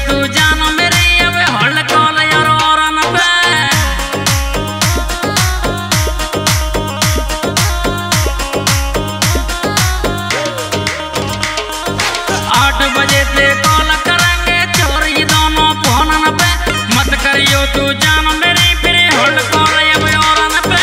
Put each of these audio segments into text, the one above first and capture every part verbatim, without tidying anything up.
तू जान मेरी अब हल कॉल यार औरन पे आठ बजे से कॉल करेंगे चोरी दोनों फोन पे मत करियो तू जान मेरी फिर हल कॉल अब औरन पे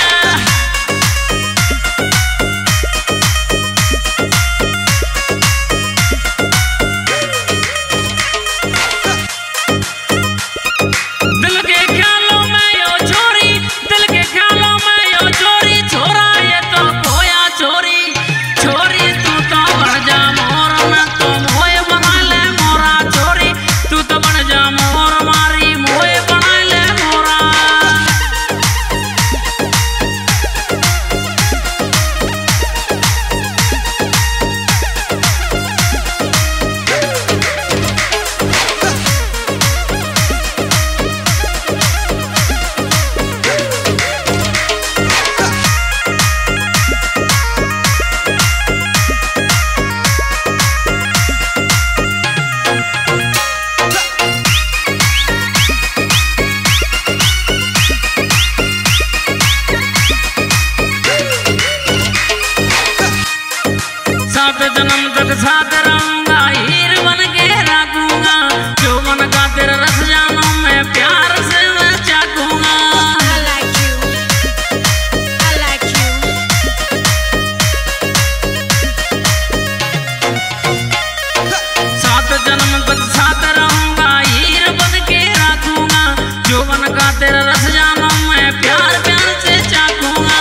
जन्म तक साथ रहूंगा हीर बन के रखूंगा जो मन का तेरा रस जानू मैं प्यार से मैं चाहूंगा I like you, I like you। सात जन्म तक साथ रहूंगा हीर बन के रखूंगा जो मन का तेरा रस जानू मैं प्यार प्यार से चाहूंगा।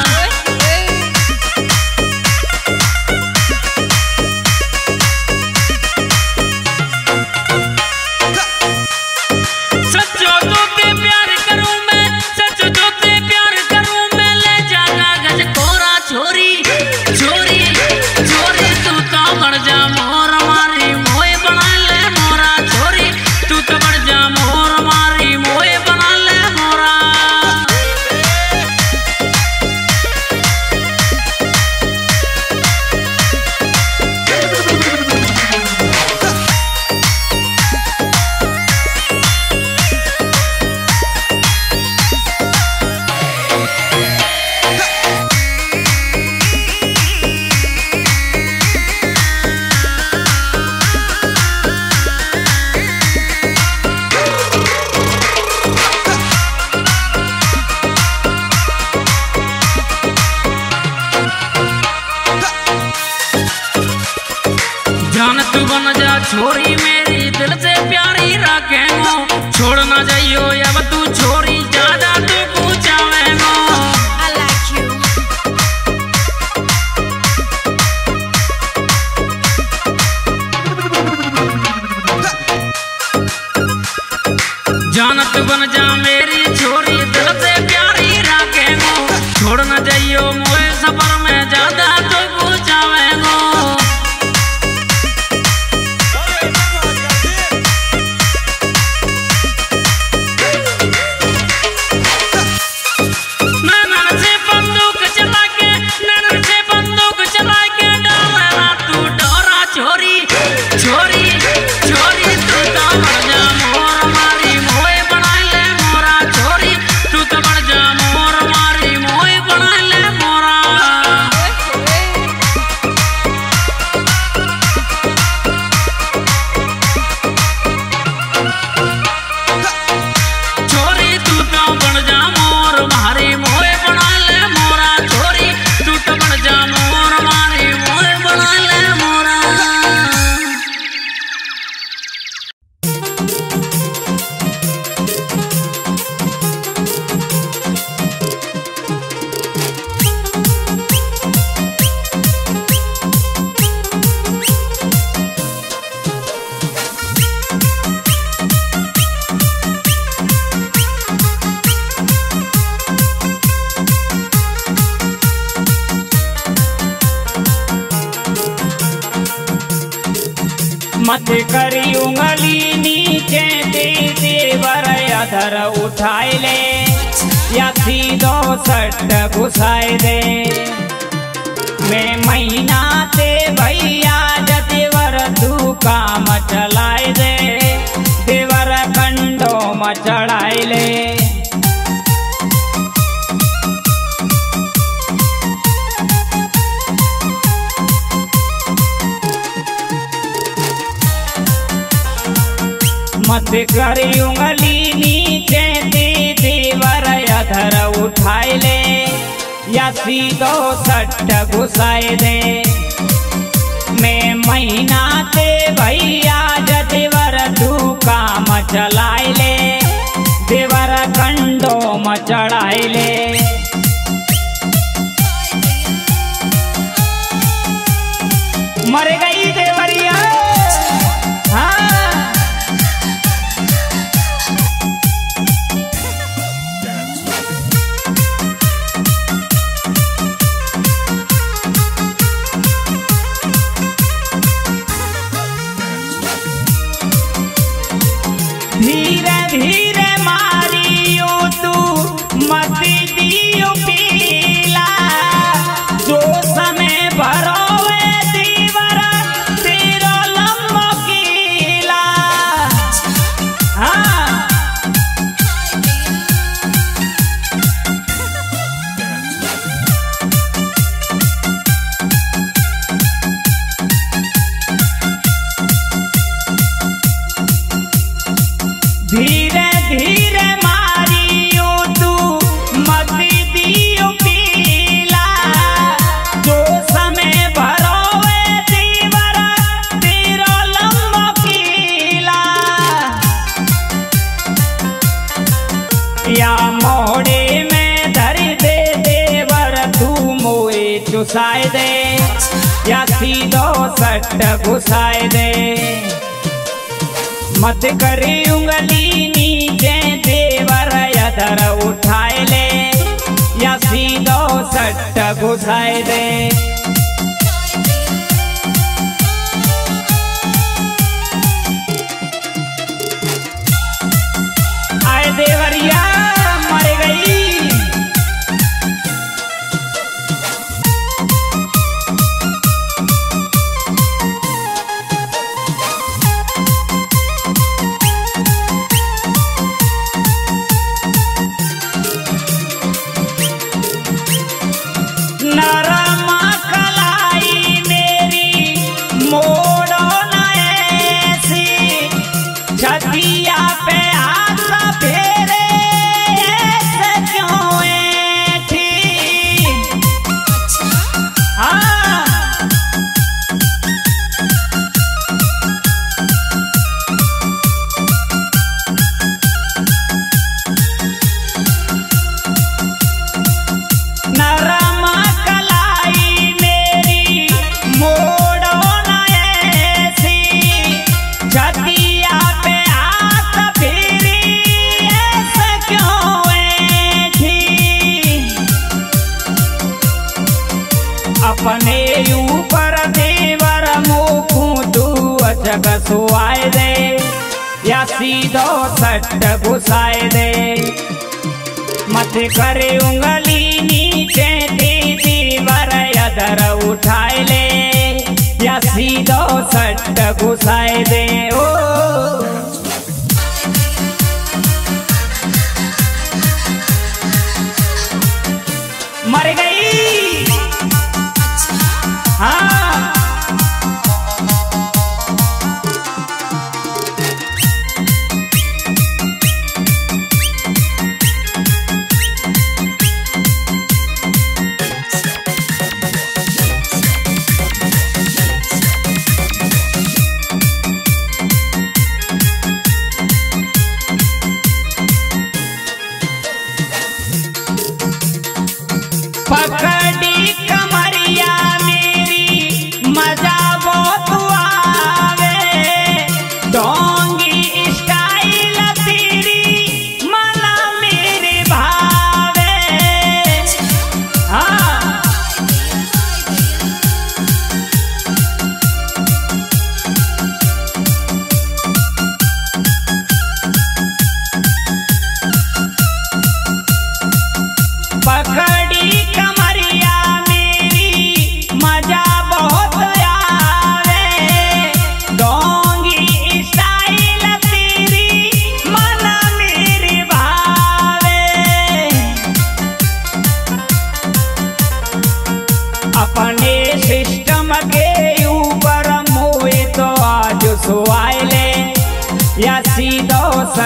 जान तू बन जा छोरी मेरी दिल से प्यारी रखेंगो छोड़ ना जाइयो अब तू छोरी ज्यादा तू पूछावेंगो I like you। जान तू बन जा मेरी छोरी दिल से प्यारी रखेंगो छोड़ ना जाइयो मोए सफर में ज्यादा तू पूछावेंगो। मत करी उंगली नीचे दे देवर अधर उठाए ले या सीधो सट घुसाए दे मैं महीना ते भैया जतेवर तू काम चलाए दे मत करी उंगली नीचे दे देवर अधर उठाए ले या सीधो सट्ट घुसाए दे। मैं महीना ते भैया देवर तू काम चलाए ले देवर कंडो म चढ़ाए ले। मर गई देवरिया हाँ। धीरे धीरे मारियो तू मत दियो पीला जो समय भरोवे दीवारा तेरो लंबो कीला हाँ। धीरे धीरे मारियो तू मत दियो पीला जो समय भरोवे दीवारा तेरो लंबो कीला। या मोड़े में धर दे देवर तू मोए चुसाए दे या सीधो सट्ट घुसाए दे। मत करी उंगली नीचे देवर अधर उठाए ले या सीधो सट्ट घुसाए दे। आए देवरिया मर गई नरमा कलाई मेरी मोड़ो न ऐसी छतिया पे हाथ फेरे ऐसे क्यों ऐठी हाँ। नरमा कलाई मेरी मोड़ो न ऐसी छतिया पे हाथ फेरी ऐसे क्यों ऐठी। अपने ऊपर देवर मुखू तू अचक सुआए दे या सीधो सट्ट घुसाए दे। मत करे उंगली नीचे दे देवर अधर उठाए ले या सीधो सट्ट घुसाए दे। ओ मर गई हाँ।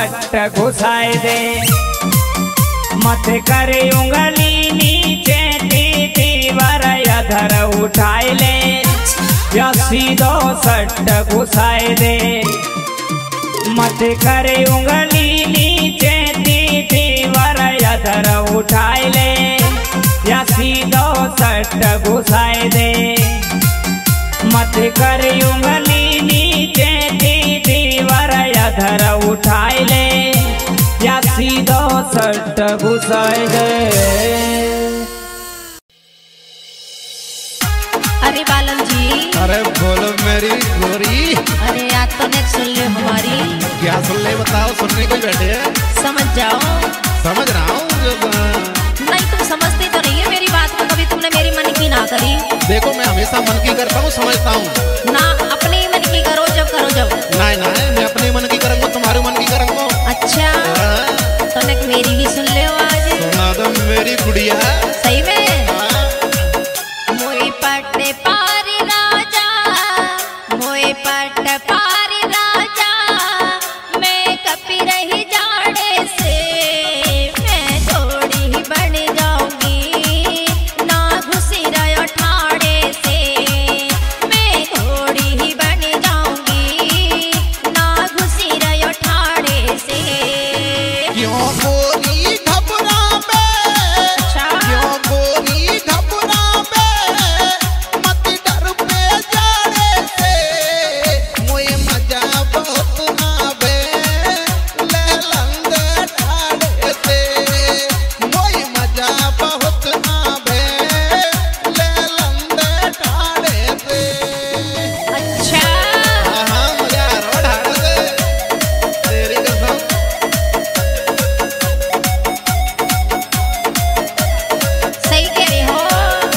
सट घुसाए दे। मत करे उंगली नीचे दीवार अधर उठाए ले, या सीधो सट घुसाए दे। मत करे उंगली नीचे दीवार अधर उठाए ले, या सीधो सट घुसाए दे। मत करे उंगली नीचे दीवार अधर उठाए ले, या सीधो सट घुसाए दे। अरे बालम जी। अरे बोलो मेरी गोरी। अरे आज तो नहीं सुन ले हमारी। क्या सुन ले बताओ, सुनने को बैठे हैं। समझ जाओ। समझ रहा हूँ। नहीं तुम समझते तो नहीं है मेरी बात को, कभी तुमने मेरी मन की ना करी। देखो मैं हमेशा मन की करता हूँ, समझता हूँ ना। अपने ही मन की करो जब करो जब। नहीं ना, मैं अपने मन की करूँगा, तुम्हारे मन की करूँगा। अच्छा तो न मेरी भी सुन ले आज। सुना दो मेरी गुड़िया। सही में। मोई पट पार राजा, मोई पट पार राजा, मैं कपी रही जाड़े से, मैं थोड़ी ही बन जाऊंगी ना घुसी रहो ठाड़े से, मैं थोड़ी ही बन जाऊंगी ना घुसी रहो ठाड़े से। क्यों गोरी घबरावे, क्यों गोरी घबरावे, मत डर पे जाने से, मोए मजा बहुत आवे, ले लंदे ठाड़े से, मोए मजा बहुत आवे, ले लंदे ठाड़े से। अच्छा हाँ मजा आ रहा ठाड़े से, तेरी कसम। सही कह रहे हो।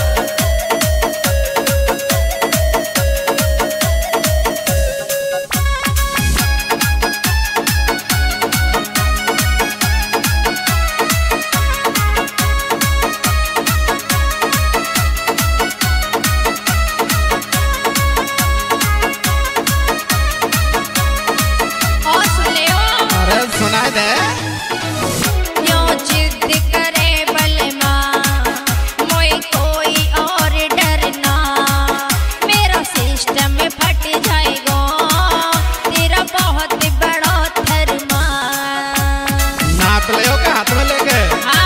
और सुन ले हो। अरे सुनाई दे। क्यों जिद करे बलमा, मोई कोई और डरना, मेरा सिस्टम फट जाएगा, तेरा बहुत बड़ा थरमा। नाप ले हो क्या हाथ में लेके? हाँ।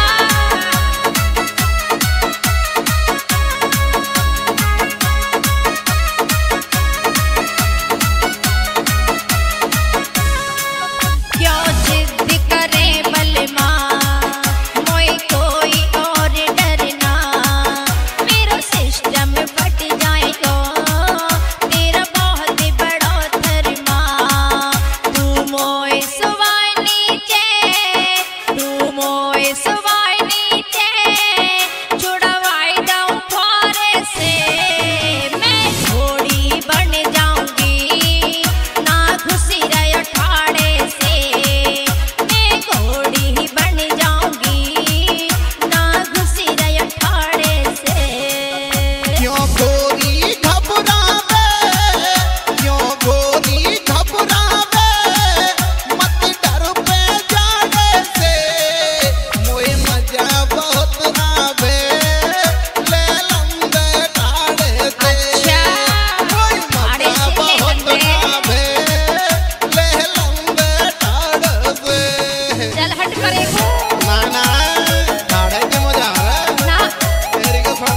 क्यों जिद करे बलमा, मोई कोई और डरना, मेरा सिस्टम फट जाएगा, तेरा बहुत बड़ा थरमा। तू मोए सुवाई नीचे, तू मोए सुवाई नीचे, छुड़वाई जाऊं फारे से, मैं थोड़ी बन जाऊंगी ना घुसी रहो ठाड़े से, मैं घोड़ी ही बन जाऊंगी ना घुसी रहो ठाड़े से। क्यों गोरी घबरावे, क्यों गोरी घबरावे, मत डर पे जाने से, मोए मजा बहुत आवे, ले लंदे ठाड़े से। अच्छा मोए ठाड़े मजा से ले बहुत लंदे। आवे, ले लंदे ठाड़े से। चल हट करे को ना ना, ठाड़े के मजा आ रहा है, ना। तेरी कसम।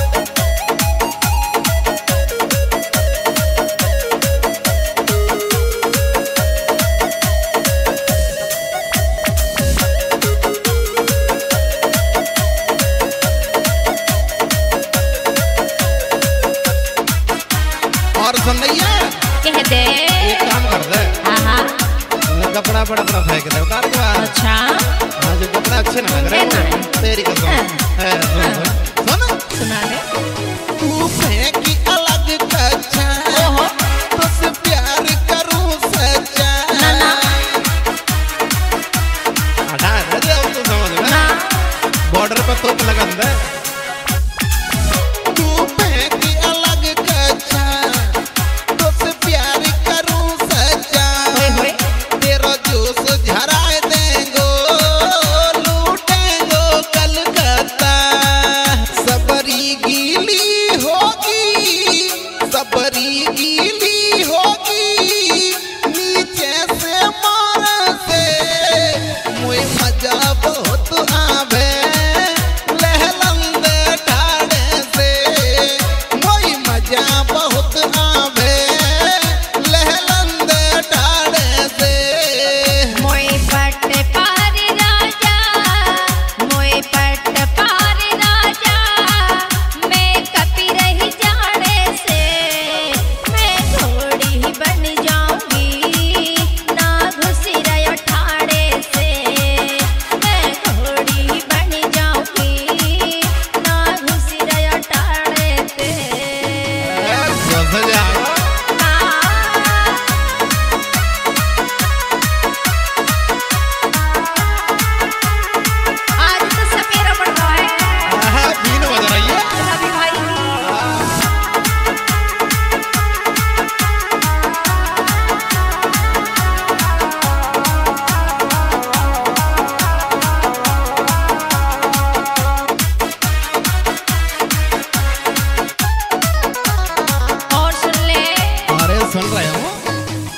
और सुन रही है, कह दे। एक काम कर दे, हाँ हाँ। कपड़ा बड़ा बड़ा फेंक दे उतार के बाहर। अच्छा हाँ जो कपड़ा अच्छे ना लग रहे है ना? हैं, तेरी कसम। है, सुन, सुन। सुना दे। तू फेंकी अलग कच्चा, ओहो। तुझसे प्यार करूं सच्चा। ना ना हटा दे दे, अब तू समझ में। ना। बॉर्डर पर तोप लगा दे। तू फेंकी अलग कच्चा, तुझसे प्यार करूं सच्चा, होए होए। तेरा जोश झरा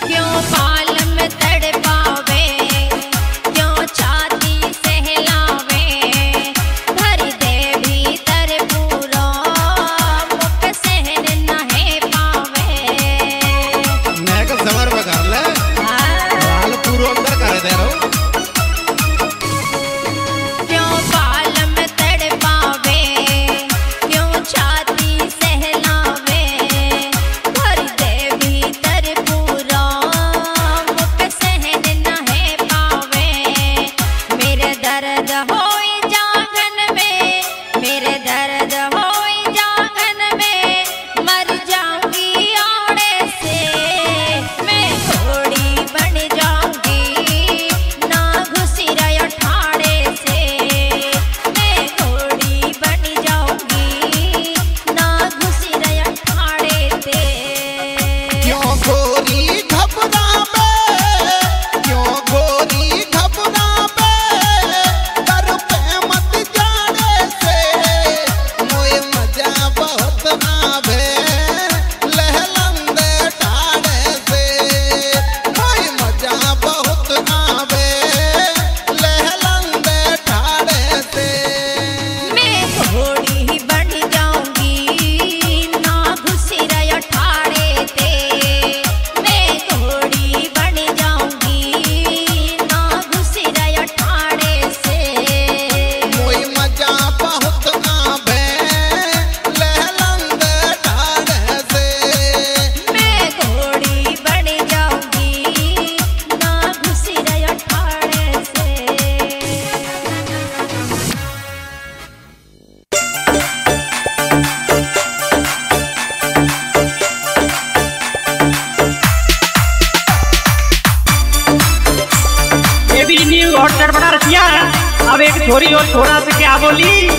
अब एक छोरी और छोरा से क्या बोली।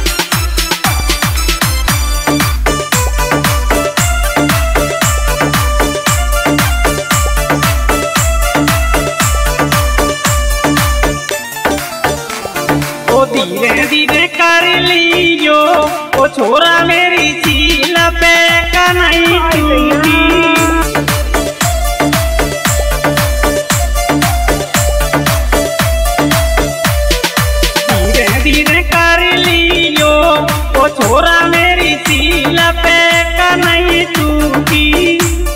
ओ धीरे धीरे कर लियो ओ छोरा मेरी सील पे कन्हई टूटी। छोरा मेरी सील पे कन्हई टूटी।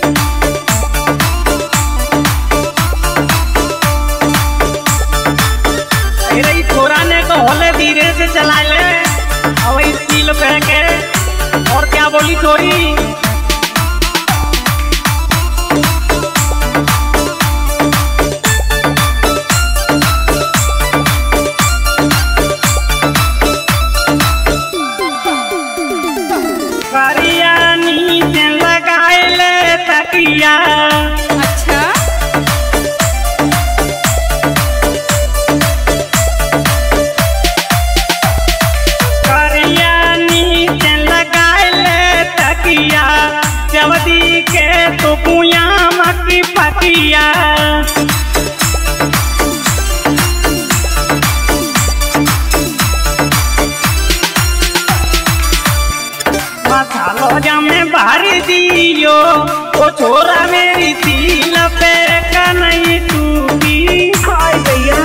मेरे छोरा ने तो होले धीरे से चला ले और सील पे के। और क्या बोली छोरी। अच्छा करिया नीचे लगाए ले तकिया चवदी के तो पुया मकी पकिया। मसालो जामे भर दियो ओ छोरा मेरी सील पे कन्हई टूटी। हाय भैया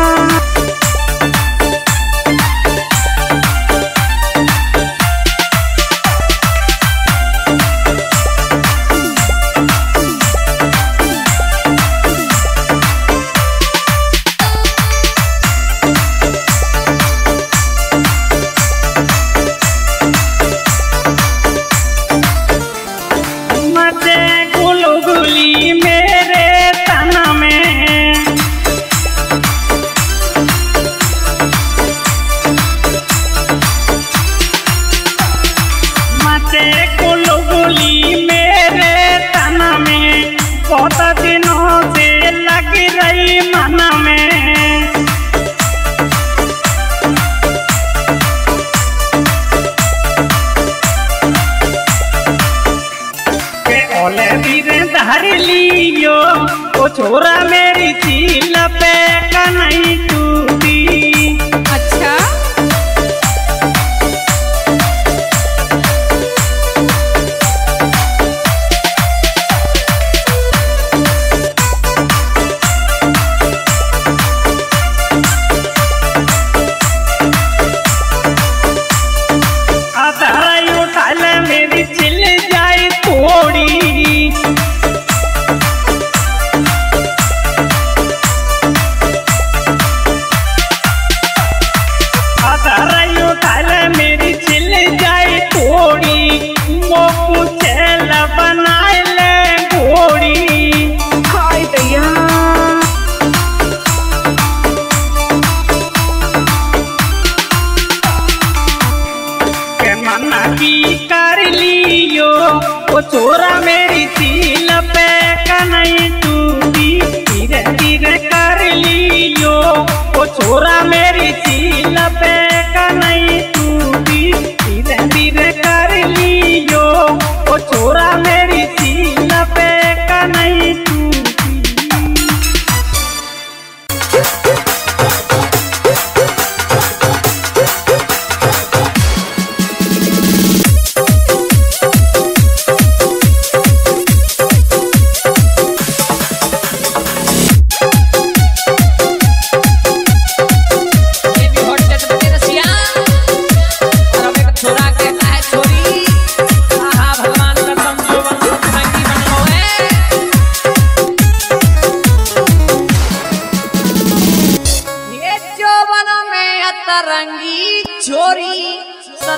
बहुत दिनों से लग रही मन में। के ओले धीरे धर लियो ओ छोरा मेरी सील पे कन्हई टूटी। अच्छा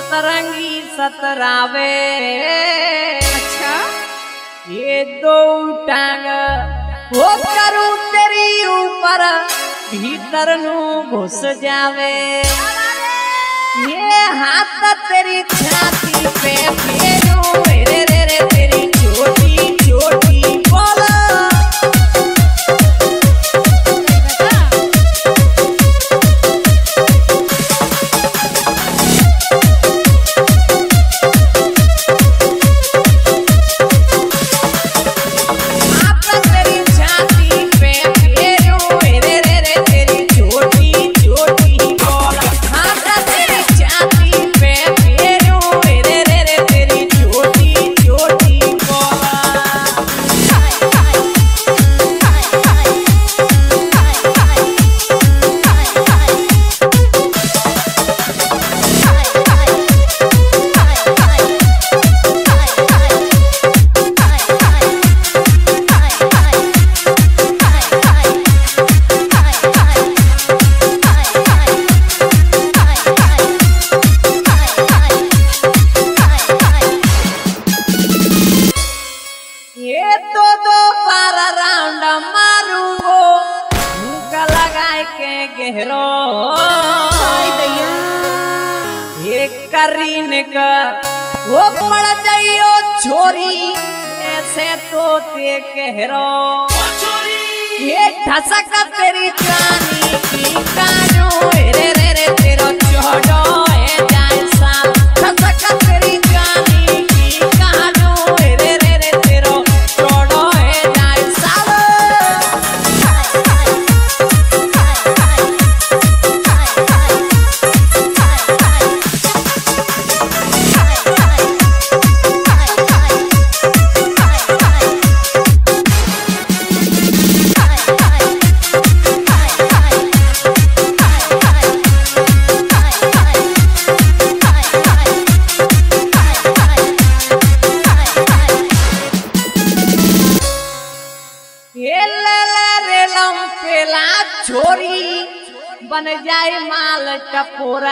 सतरंगी सतरावे। अच्छा ये दो टांग वो करूं तेरी ऊपर भीतर नू घुस जावे। ये हाथ तेरी छाती पे फेरूं रे रे रे तेरी छोटी छोटी बोल। करीन का वो पड़ जाइयो छोरी ऐसे तो ते कहरो ये ठसक तेरी जानी की कानो रे रे रे तेरो चोड़ो है जाए साल ठसक तेरी जानी की कानो रे रे रे तेरो चोड़ो है जाए साल। छोरी बन जाए माल टपोरा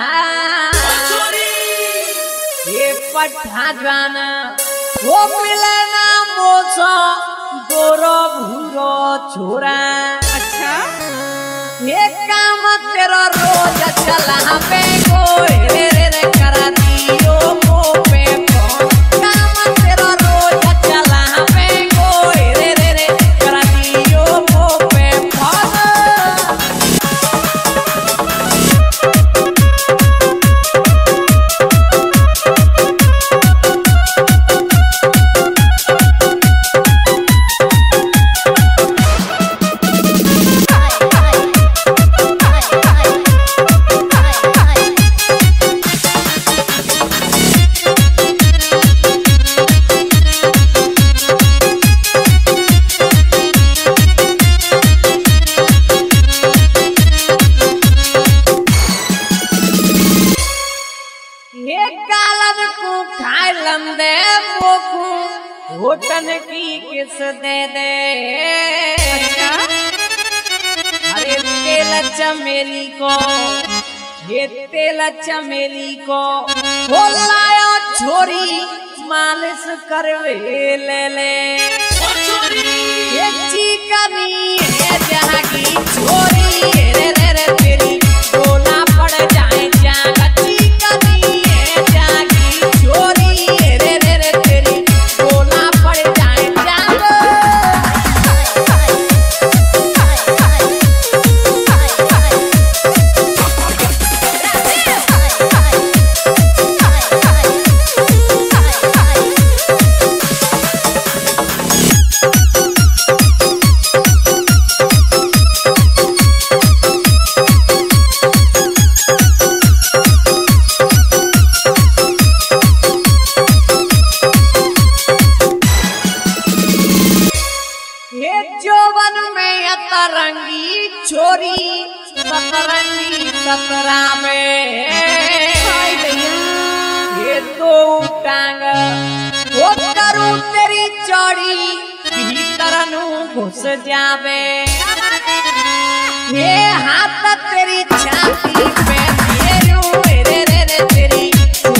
ये पट्टा जाना वो मिले ना मोसो गोरो भूरो छोरा। अच्छा ये काम तेरा रोज चला पे कोई रे रे रे करा दियो को पे काम तेरा रोज चला पे कोई रे रे रे करा दियो को पे होटन की किस दे दे। अच्छा अरे तेल चमेली को ये तेल चमेली को हो लायो छोरी मालिश करवे ले ले। ये चिकनी है जहाँ की छोरी रे रे रे तेरी डोला पड़ जाए जागा चिकनी है जहाँ की छोरी रे रे रे तेरी डोला पड़ जाए जागा। सतरंगी छोरी सतरंगी सतरा में ये दो टांग वो करूं तेरी चौड़ी भीतर नू घुस जावे। ये हाथ तेरी छाती पे फेरूं रे रे रे तेरी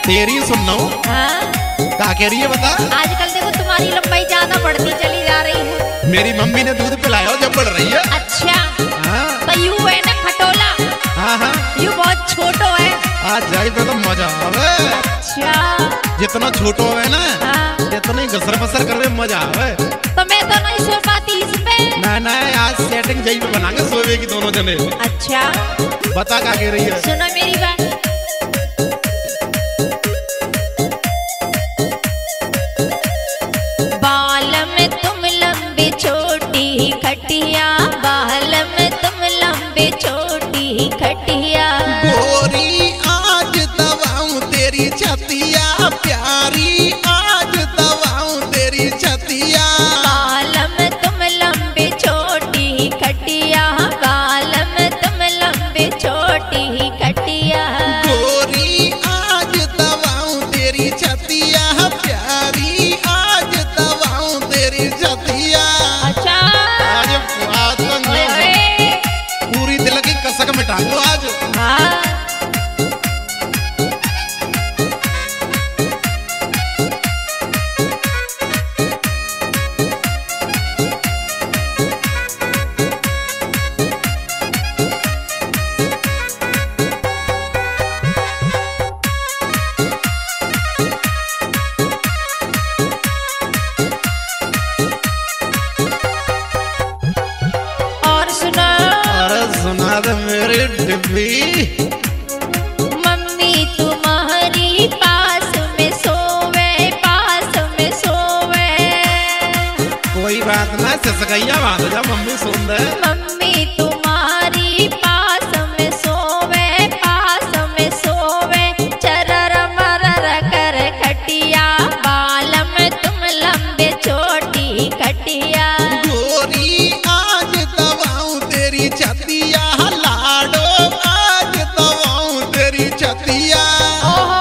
तेरी सुनना हूँ। हाँ? क्या कह रही है बता? आजकल देखो तुम्हारी लंबाई ज्यादा बढ़ती चली जा रही है। मेरी मम्मी ने दूध पिलाया जब बढ़ रही है। अच्छा हाँ तो यू है ना खटोला, हाँ हाँ यू बहुत छोटो है। आज जाए तो मजा आवे। अच्छा जितना छोटो है ना हाँ। जितना ही घसर बसर कर दे मजा आवे। तो मैं तो नहीं सो पाती इस पे। ना ना आज सेटिंग जही पे बनाएंगे सोवे की दोनों जने। अच्छा बता क्या कह रही है? सुनो मेरी बात। बाल में तुम लंबी छोटी खटिया, बाल में तुम लंबी छोटी खटिया। गोरी आज दबाऊं तेरी छतिया प्यारी, आज दबाऊं तेरी छतिया। बाल में तुम लंबी छोटी खटिया, बाल में तुम लंबी छोटी खटिया। गोरी आज दबाऊं तेरी छतिया प्यारी, आज दबाऊं तेरी छतिया। अच्छा आज आज ओए ओए। पूरी दिल की कसक मिटा दो आज। हाँ और सुना। अरे सुना दे मेरी डिब्बी। मम्मी तुम्हारी पास में सोवे, पास में सोवे। कोई बात ना ससकैया बात जा मम्मी सुन दे। मम्मी तुम्हारी पास में सोवे, पास में सोवे। चरर मरर कर खटिया, बाल में तुम लंबे छोटी खटिया। गोरी आज दबाऊं तेरी छतिया लाडो, आज दबाऊं तेरी छतिया। ओहो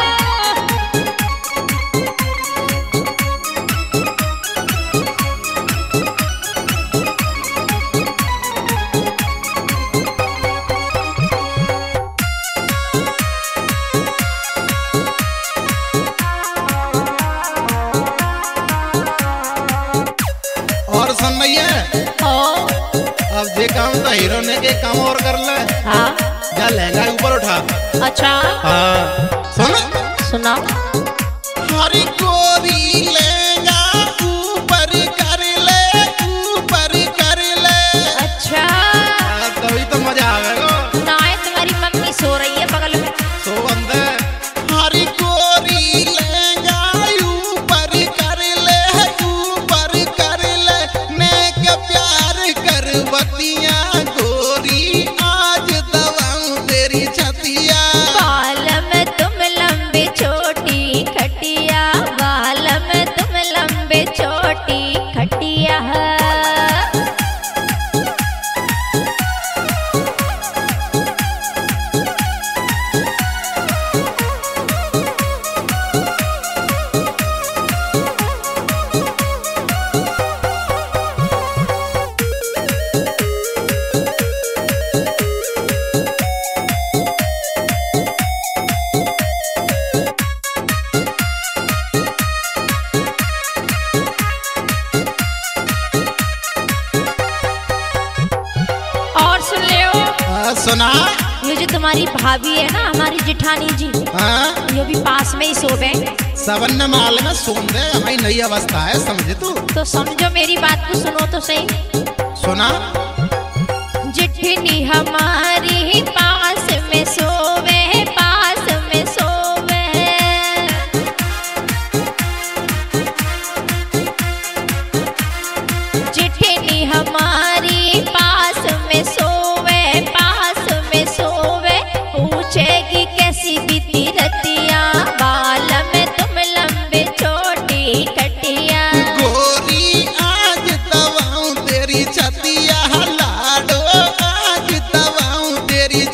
और सुन भैया ओ अब जे काम तो हीरो ने के काम और कर ले। हाँ जा लहंगा ऊपर उठा। अच्छा हाँ सुन। सुना। हरी गोरी लहंगा ऊपर कर ले, ऊपर कर ले। अच्छा हाँ, तभी तो मजा आवेगा। ना है तुम्हारी मम्मी सो रही है बगल में। सो बंदे हरी गोरी लहंगा ऊपर कर ले, ऊपर कर ले। नेक प्यार कर बतिया गोरी आज दबाऊं तेरी छतिया। बाल में तुम लंबे छोटी खटिया, बाल में तुम लंबे छोटी खटिया। और सुन ले ओ, हाँ, सुना। ये जो तुम्हारी भाभी है ना हमारी जेठानी जी, हाँ ये भी पास में ही सोवे। सबन माल में सुन दे हमारी नई अवस्था है समझे तू। तो समझो मेरी बात को सुनो तो सही। सुना। जेठनी हमारी पास में सोवे, पास में सोवे। जेठनी हमारी पास में सोवे, पास में सोवे। पूछेगी कैसी बीती रतिया, बाल में तुम लंबे छोटी खटिया। गोरी आज दबाऊं तेरी छतिया लाडो, आज दबाऊं तेरी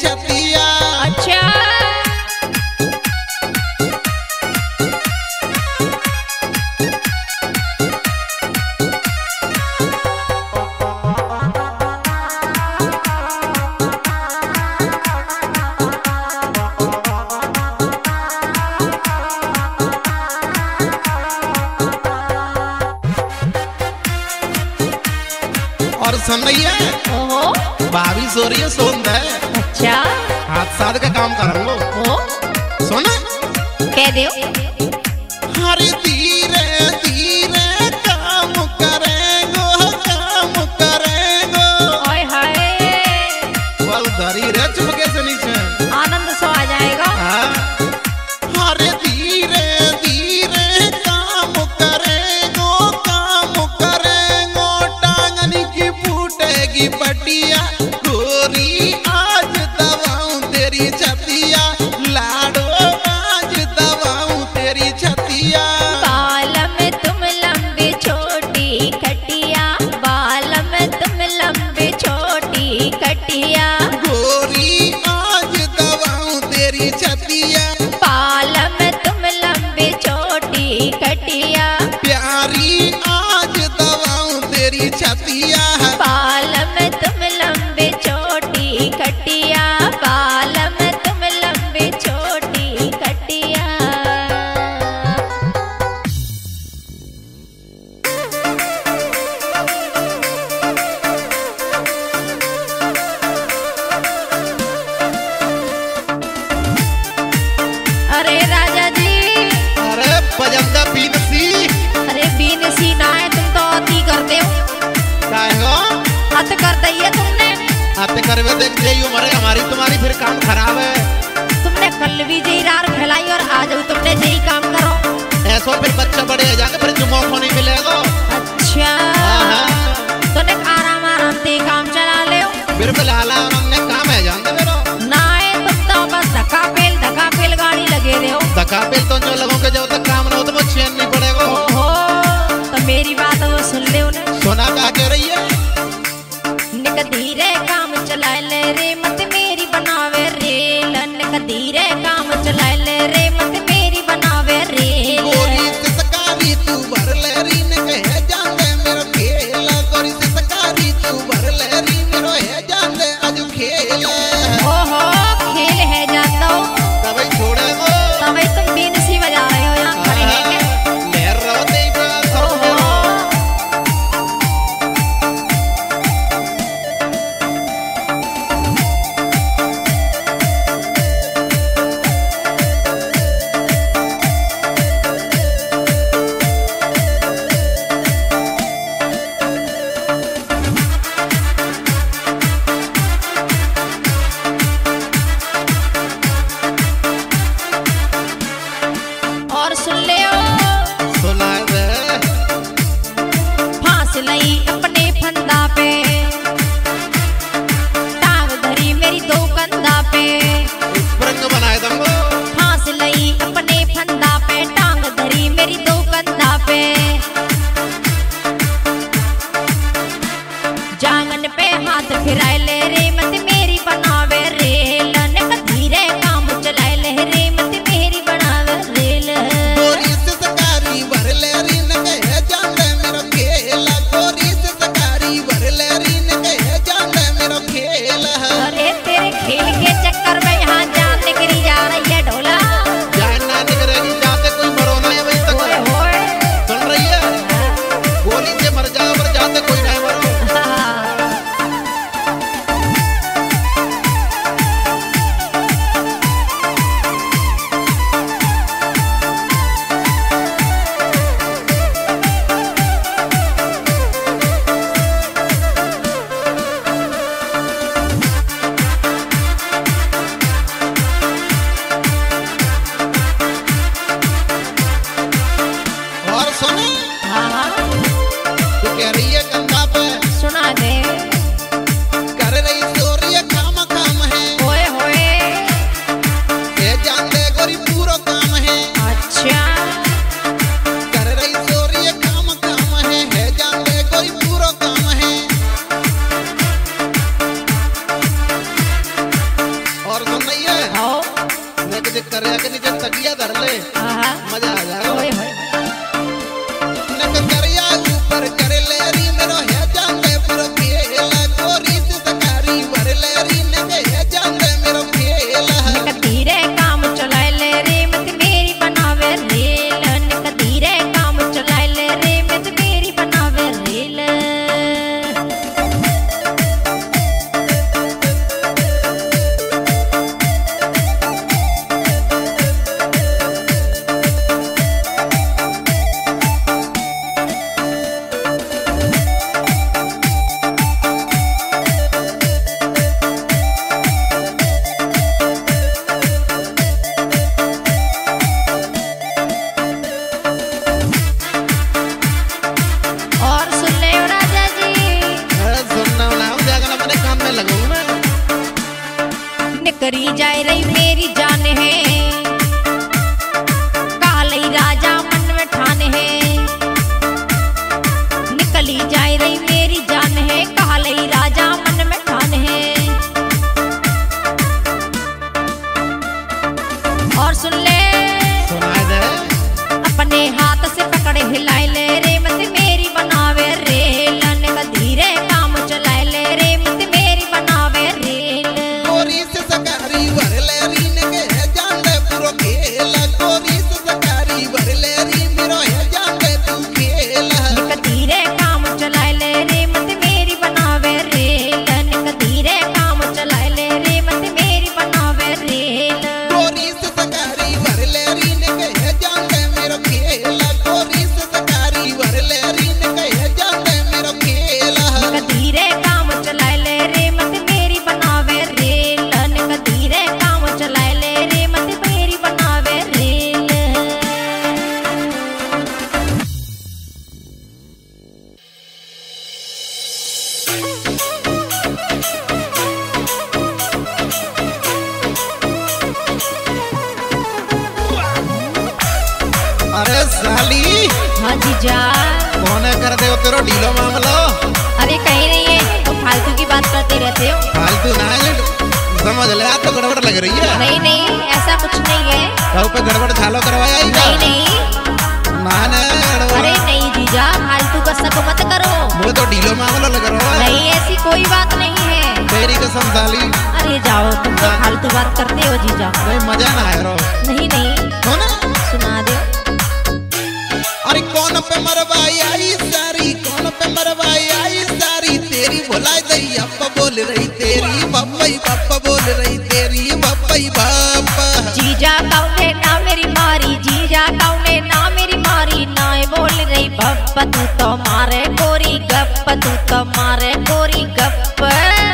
बारिश हो रही है सोन है। अच्छा हाथ साथ का काम करूंगा। ओ सोना कह दो। हरे धीरे धीरे काम करेंगो काम करेंगो। ओए हाय बल धरी रे चुपके से नीचे आनंद सो आ जाएगा। हाँ। हरे धीरे धीरे काम करेंगो काम करेंगो। टांगनी की फूटेगी पटिया गोरी आज दबाऊं तेरी छतिया लाडो आज दबाऊं तेरी छतिया। बाल में तुम लंबी छोटी खटिया बाल में तुम लंबी छोटी खटिया गोरी आज दबाऊं तेरी छतिया बाल में तुम लंबी छोटी खटिया प्यारी आज दबाऊं तेरी छतिया। बाल में तुम लंबी छोटी खटिया बाल में तुम लंबी छोटी खटिया। अरे राजा जी अरे बजंदा पीनसी अरे बीन सी ना है तुम तो अति करते हो। काय हो अत कर दी है तुमने। आते करवे देख जाइयो मरे हमारी तुम्हारी फिर काम खराब है। तुमने कल भी जी रार फैलाई और आज भी तुमने यही काम करो। ऐसो फिर बच्चा बड़े हो जाके फिर जुम्मो को नहीं मिलेगा। अच्छा तूने आराम आराम से काम चला ले फिर बिलाला हमने काम है जानते मेरा ना है तुम तो बस धक्का पेल धक्का पेल गाड़ी लगे रहे हो। धक्का पेल तो जो लोगों के जब तक काम ना हो तो वो चैन नहीं पड़ेगा। ओहो तो मेरी बात वो सुन ले उन्हें। सोना क्या कह रही है निक धीरे काम चला ले रे मत मेरी बनावे रेल निक धीरे काम चला ले रे मत मेरी बनावे रेल। गोरी से सकारी तू भर ले री ने कहे जाने मेरो खेल गोरी से सकारी तू भर ले री मेरो है जाने आज खेल। ओहो खेल है जाता हो तब छोड़ेगो तभी तुम बीन सी बजा रहे हो यहाँ खड़े हैं क्या? लहर रहो दे ओहो और सुन ले सुना दे फांस लई अपने फंदा पे टांग धरी मेरी दो कंधा पे रंग बनाए तुमको फांस लई अपने फंदा पे टांग धरी मेरी दो कंधा पे जांगन पे हाथ फिराए ले रे मत मेरी बनावे रेल नक धीरे काम चलाए ले रे मत मेरी बनावे रेल। गोरी से सकारी भर ले री ने कहे जाने मेरो खेल गोरी से सकारी भर ले री ने कहे जाने मेरो खेल। अरे तेरे खेल के चक्कर में यहाँ जान निकली जा रही है ढोला। जान ना निकलेगी जाते कोई मरोना है वही तक ओए होए सुन रही है गोली से मर जाओ पर जाते कोई नहीं मरो। और सुने हाँ हाँ तू कह रही है गंगा पे सुना दे। कर रही चोरी काम काम है ओए होए ये जान दे गोरी पूरा काम है। अच्छा कर रही चोरी काम काम है है जान दे गोरी पूरा काम है। और सुन रही है आओ मैं कुछ कर रहा के नीचे तकिया धर ले हाँ हाँ मजा आ जाएगा। ओए होए नक करिया ऊपर कर ले री मेरो है जान दे पूरा खेल गोरी से सकारी भर ले री ने है जान दे मेरो खेल। निक धीरे काम चलाए ले रे मत मेरी बनावे रेल निक धीरे काम चलाए ले रे मत मेरी बनावे रेल। अपने हाथ से पकड़े हिलाए ले रे मत मेरी बनावे रेल नक धीरे काम चलाए ले रे मत मेरी बनावे रेल गोरी से सकारी भरले रीन के है जाने पूरा खेल गोरी से सकारी भरले री मेरो है जाने तू खेल नक धीरे काम चलाए ले रे मत मेरी बनावे रेल नक धीरे काम चलाए ले रे मत मेरी बनावे रेल गोरी से सकारी भरले रीन के है जाने मेरो खेल गोरी से सकारी भरले रीन के है जाने मेरो खेल नक धीरे काम चलाए ले रे मत मेरी बनावे रेल नक धीरे काम चलाए ले रे मत मेरी बनावे रेल अरे साली हाँ जीजा कौन कर दे तेरा ढीलो मामला अरे कहीं नहीं है तो फालतू की बात करते रहते हो फालतू ना है समझ ले आज तो गड़बड़ लग रही है नहीं नहीं ऐसा कुछ नहीं है तो पे गड़बड़ छालो करवाया ही नहीं नहीं ना ना गड़बड़ अरे नहीं जीजा फालतू का शक मत करो वो तो ढीलो मामला लग रहा है नहीं ऐसी कोई बात नहीं है तेरी कसम साली अरे जाओ तुम तो फालतू बात करते हो जीजा कोई मजा ना आया रो नहीं नहीं कौन सुना दो अरे कौन पे मरवाई आई सारी कौन पे मरवाई आई सारी तेरी भुलाई दई अप्पा बोल रही तेरी बप्पई बप्पा बोल रही तेरी बप्पई बापा जीजा कौने ना मेरी मारी जीजा कौने ना मेरी मारी ना बोल रही बप्पा तू तो मारे गोरी गप्पा तू तो मारे गोरी गप्पा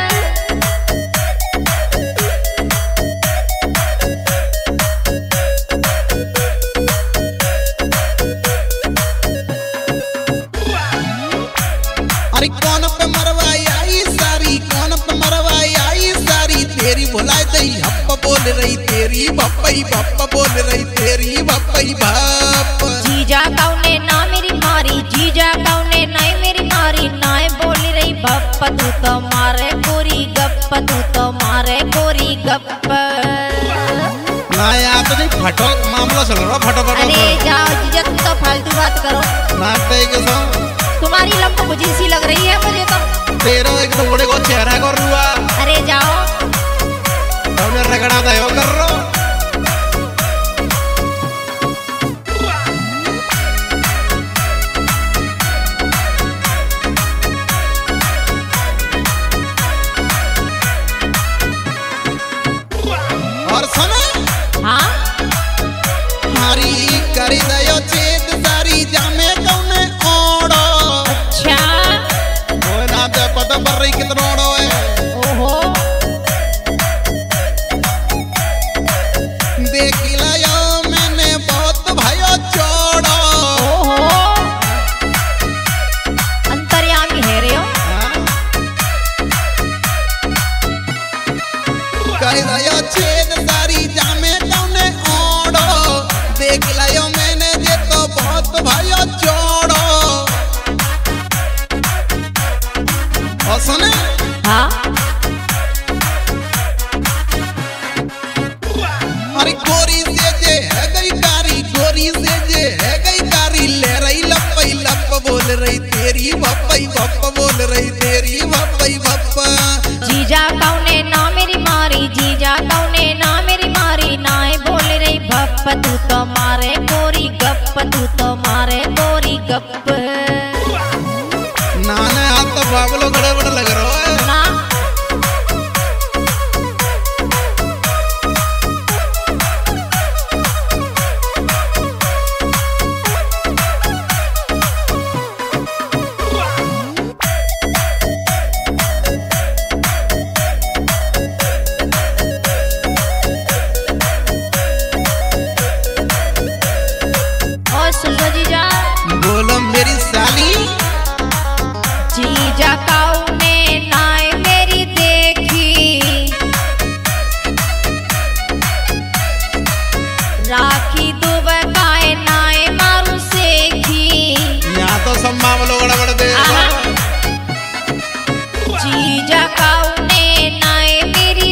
अरे कौन पे मरवाई आई सारी कौन पे मरवाई आई सारी तेरी भुलाई दई अप्पा बोल रही तेरी बप्पई बप्पा बोल रही तेरी बप्पई बाप जीजा कौने ना मेरी मारी जीजा कौने ना मेरी मारी ना बोल रही बप्पा तू तो मारे गोरी गप्पा तू तो मारे गोरी गप्पा ना यार तो नहीं फटो मामला चल रहा फटो फटो अरे जाओ जीजा तुम तो फालतू बात करो नाक दे के सो तुम्हारी लंब मुझे सी लग रही है मुझे तो तेरा एक तो बड़े को चेहरा कर रुआ अरे जाओ तो मैं रगड़ा दे हो कर रो और सुना हाँ हमारी करी दयो चेत सारी जामे कौने ओड़ो अच्छा ओए ना दे पता पर रही कितना ओड़ो है ओहो देख लियो मैंने बहुत भाइयों छोड़ो ओहो अंतर्यामी है रे हो करी दयो चेत सारी जामे कौने ओड़ो देख लियो मैंने जे तो बहुत भाइयों छोड़ो और सुने हाँ अरे गोरी से जे है गई कारी गोरी से जे है गई कारी ले रही लपई लप बोल रही तेरी बप्पई बप्पा बोल रही तेरी बप्पई बप्पा जीजा कौने ना मेरी मारी जीजा कौने ना मेरी मारी ना बोल रही बप्पा तू तो मारे गोरी गप्पा तू तो मारे गोरी गप्प नाने हाथ तो बाबलो गड़े बड़े लग रहा है ना और सुन लो जीजा बोलो मेरी साली जीजा कौने नाय मेरी देखी राखी दुबे काए नाय मारू सेखी यहाँ तो सब मामलो गड़े बड़े दे जीजा कौने नाय मेरी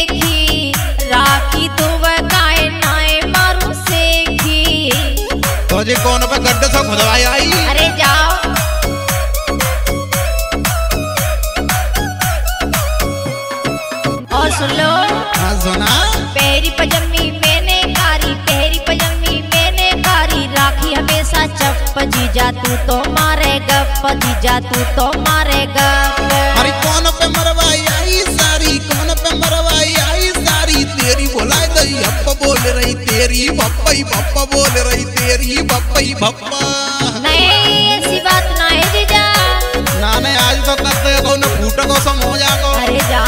देखी राखी दुबे काए नाय मारू सेखी तो तो जी कौन पे गड्ढे से खुदवाई आई? अरे जाओ। और सुन लो। हाँ सुना। पहरी पजम्मी मैंने कारी, पहरी पजम्मी मैंने कारी, राखी हमेशा चप्प, जीजा तू तो मारे गप, जीजा तू तो मारे गप। अरे कौन पे मरवाई आई सारी, कौन पे मरवाई आई सारी, तेरी बोला दई अप्पा बोल रही तेरी बप्पई बप्पा बोल रही तेरी बप्पई बप्पा। नहीं ऐसी बात ना है जीजा। ना नहीं आज तो करते को न फूट को सम हो जाको। अरे जा।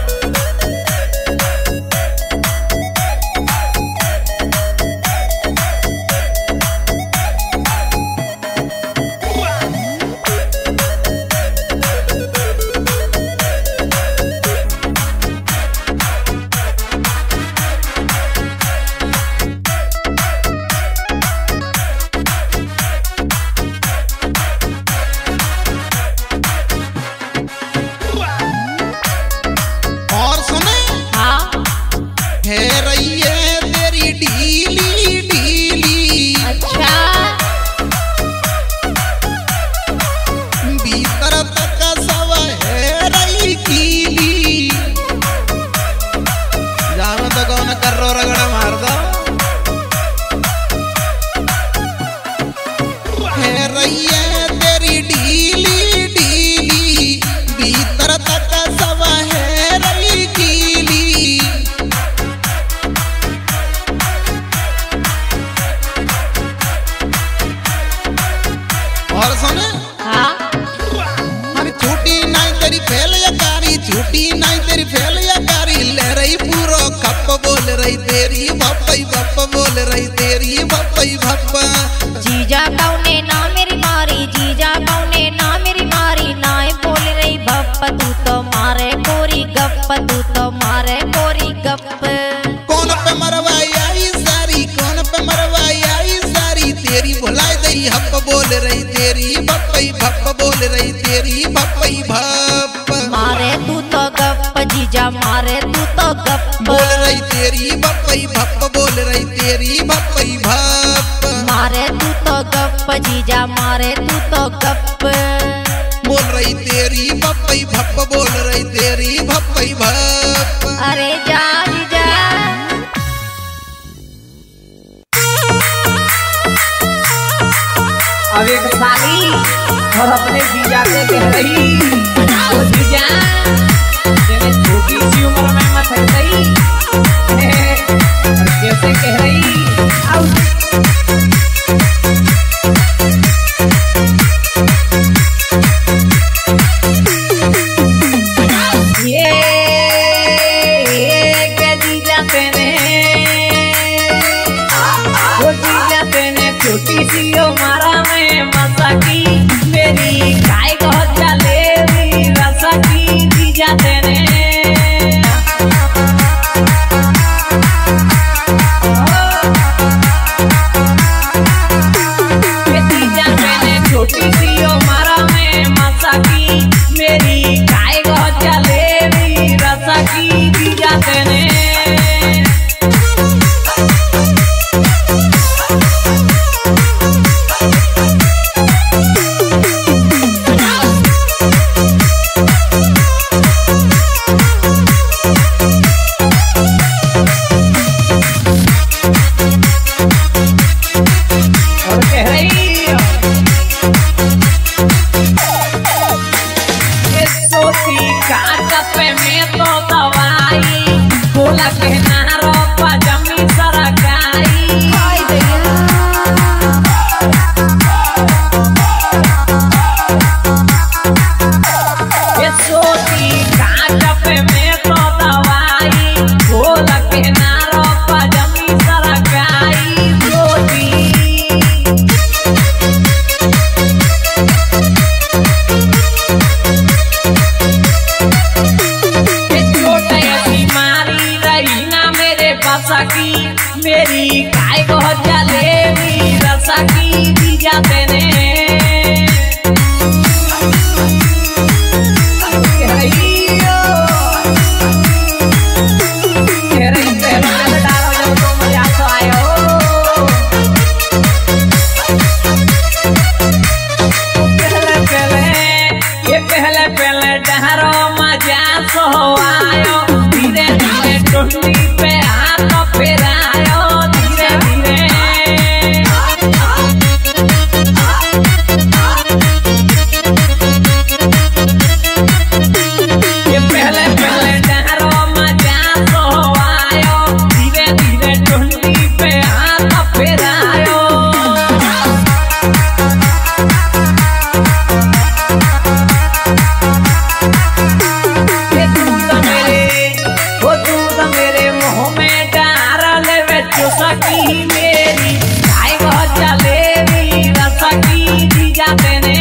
जीजा कौने ना मेरी मारी, जीजा कौने ना मेरी मारी, नाय बोल रही भप्पा तू तो मारे गोरी गप, तू तो मारे गोरी गप। कौन पे मरवाई आई सारी, कौन पे मरवाई आई सारी, तेरी भुलाई दई हप्पा बोल रही तेरी भप्पई भप्पा बोल रही तेरी भप्पई भप्पा। मारे तू तो गप जीजा, मारे तू तो गप, बोल रही तेरी भप्पई भप्पा बोल रही तेरी भप्पई भप्पा। मारे तू तो गप जीजा, मारे तू तो गप, बोल रही तेरी भप्पई भप्पा बोल रही तेरी भप्पई भप्पा। अरे जा जीजा। अब एक साली और अपने जीजा से कह रही, ओ जीजा तेरे छोटी सी उम्र में मत गई, कैसे कह रही आओ। छोटी सी उम्र में मसा की मेरी गाय को जलेबी रसा की जीजा तेने। जीजा तेने छोटी सी उम्र में मसा की मेरी गाय को जलेबी रसा की जीजा तेने। मेरी गाय को जलेबी रसा की जीजा तेने। मेरी खाए बहुत जलेबी रसकी जीजा तेने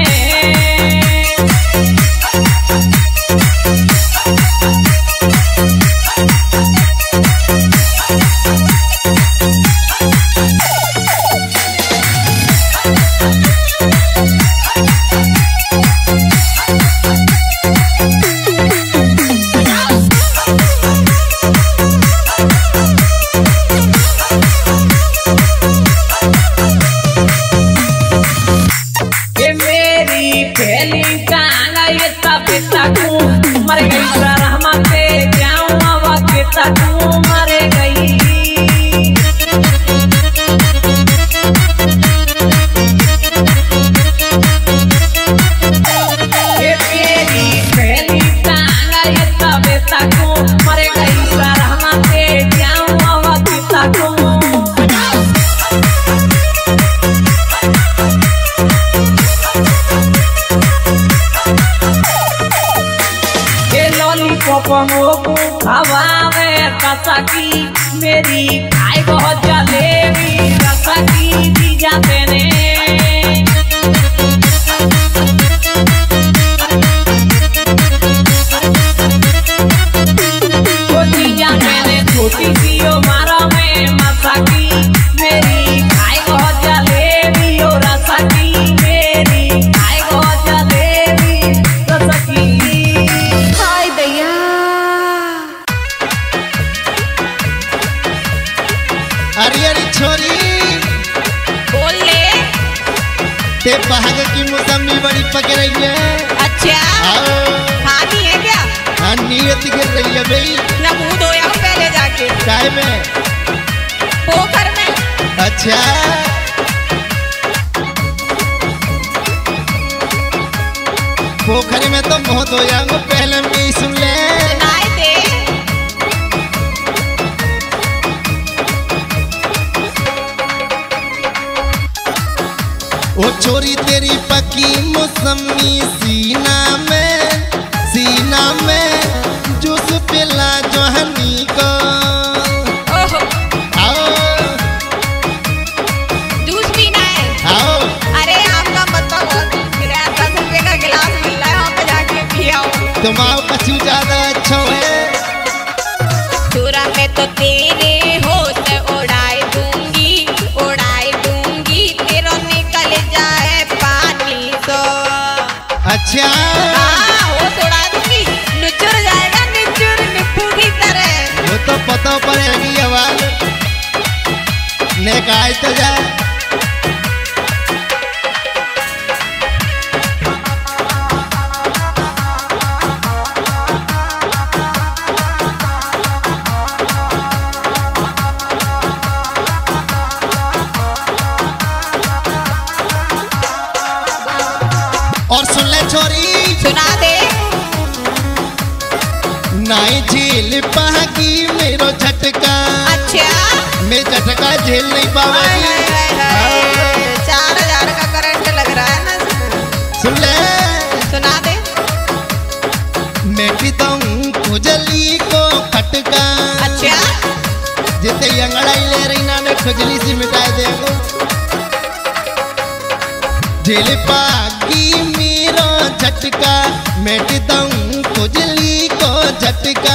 मर गई रहमा पे जाऊं हवा के तू मर गई ये मेरी पहली टांगा ये तबे तक मर गई रहमा पे जाऊं हवा के तू पपमोको हवा में कसकी मेरी खाए बहुत जलेबी रसकी जीजा तेने वो जीजा मैंने छोटी सी ओ मारा में मसकी मेरी खाए बहुत जलेबी ओ रसकी मेरी खाए बहुत जलेबी रसकी अरे अरे छोरी बोल ले। ते बहाग की मौसमी बड़ी पक रही है। अच्छा खानी है क्या? हाँ नीयत गिर रही है भाई। ना मुँह धोया हूँ पहले जाके। काय में? पोखर में। अच्छा पोखर में तो मुँह धोया हूँ पहले में सुन ले। सुनाए दे। ओ छोरी तेरी पकी मौसमी सीना में सीना में जूस पिला जोहनी को। ओहो आओ जूस पीना है। आओ अरे आपका बताओ दस रुपए का गिलास मिल रहा है वहाँ पे जाके पिया तुम आओ कछु ज्यादा अच्छा है। चूरा में तो तेरे होश उड़ाए दूंगी उड़ाए दूंगी तेरा निकल जाए पानी तो। अच्छा हाँ वो उड़ा दूंगी नुचुर जाएगा नुचुर निप्पू की तरह। वो तो पता पड़ेगी आवाज ने कहा तो जा। और सुन ले छोरी सुना दे। नाई झेल पागी मेरो झटका। अच्छा मैं झटका झेल नहीं पाऊंगी। चार हजार का करंट लग रहा है ना। सुन ले सुना दे। मैं पीता हूँ खुजली को खटका। अच्छा जितने अंगड़ाई ले रही ना ने खुजली सी मिटाई देगो। झेल पागी मेरो झटका मैं पीता हूँ खुजली को झटका।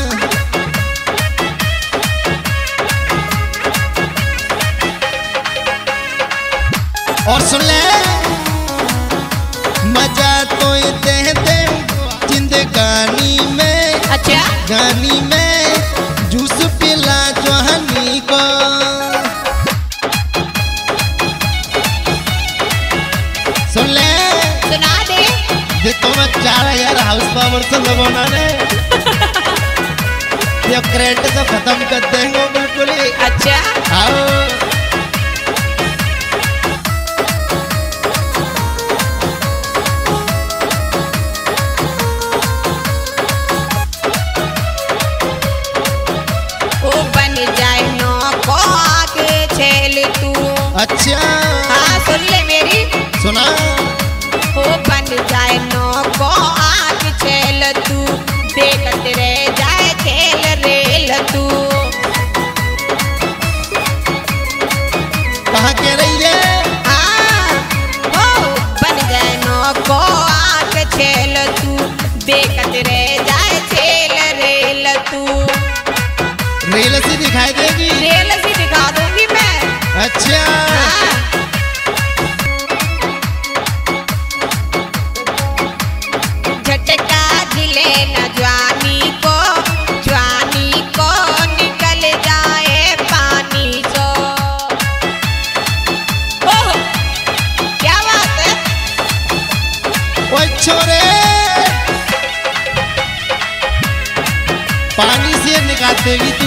और सुन ले मजा तो दे दे जिंदगानी में। अच्छा गानी में जूस पिला जोहनी को। सुन ले सुना दे। ये तो मैं चार हजार हाउस पावर से लगाना ने ये करेंट तो खत्म कर देंगे बिल्कुल ही। अच्छा आओ ओ बन जाए नौको आके छेल तू। अच्छा हाँ सुन ले मेरी। सुना ओ बन जाए नौको आके छेल तू देखत रह जाए खेल रेल तू।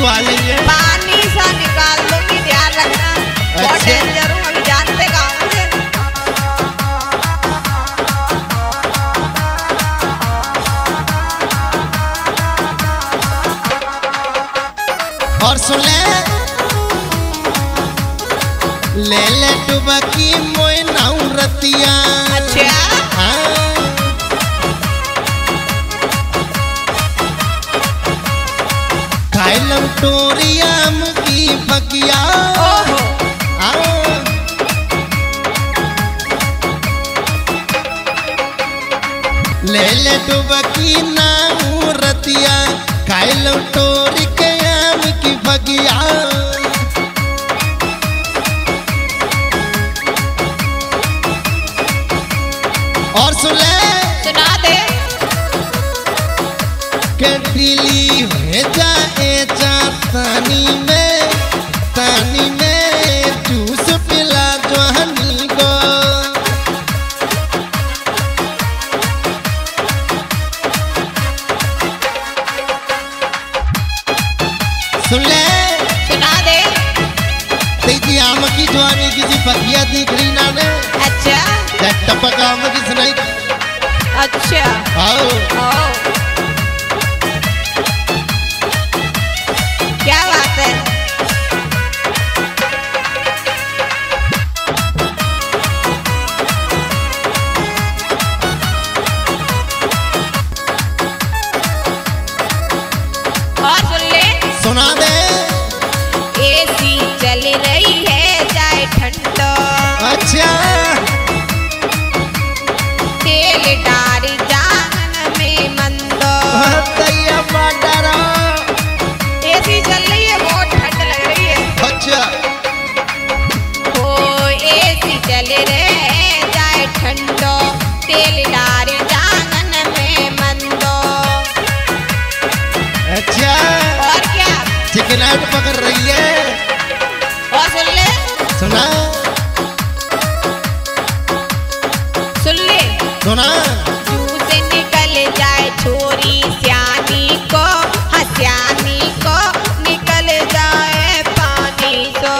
दुआ लेंगे। पानी सा निकाल दूंगी, ध्यान रखना। बहुत अच्छा। डेंजर हूँ, अभी जानते कहाँ मुझे। और सुन ले ले ले डुबकी मोय नाउ रतिया। अच्छा हाँ। खाइलम टोरियम की बगिया। ओहो हाँ। ले ले डुबकी नाउ रतिया, खाइलम टोरी के आम की बगिया। और सुन ले सुना दे। कटली है जाए जा तानी में, तानी में जूस पिला जवानी को। सुन ले सुना दे। तेजी आम की जवानी किसी बगिया दिख रही ना ने। अच्छा टपक आम की सुनाई। अच्छा आओ ओ क्या बात है। और सुन ले। सुना दे। एसी चल रही है जाए ठंडा, अच्छा तेल डारी जान में मंदो। दैया बाडरा। एसी चल रही है, बहुत ठंड लग रही है। अच्छा ओ एसी चल रहे हैं जाए ठंडो, तेल डारी जान में मंदो। अच्छा और क्या। चिकनाट पकड़ रही है। और सुन ले। सुना सुन ले। सुना मुंह से निकल जाए छोरी सियानी को, हसियानी को निकल जाए पानी को।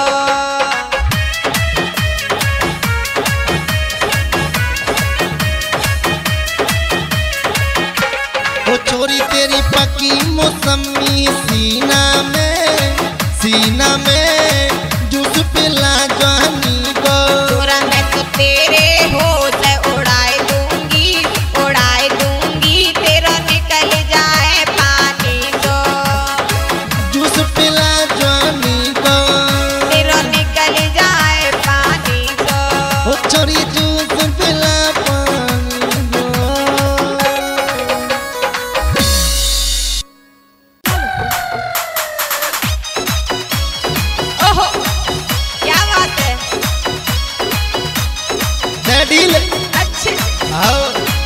वो चोरी तेरी पकी मौसमी सीना में, सीना में जूस पिला जवानी को। तोरा मैं तो तेरे होश उड़ाए दूंगी, उड़ाए दूंगी, तेरा निकल जाए पानी को। जूस पिला जवानी को। तेरा निकल जाए पानी को। वो चोरी जूस पिला पानी को। ओहो क्या बात है। डील अच्छे आओ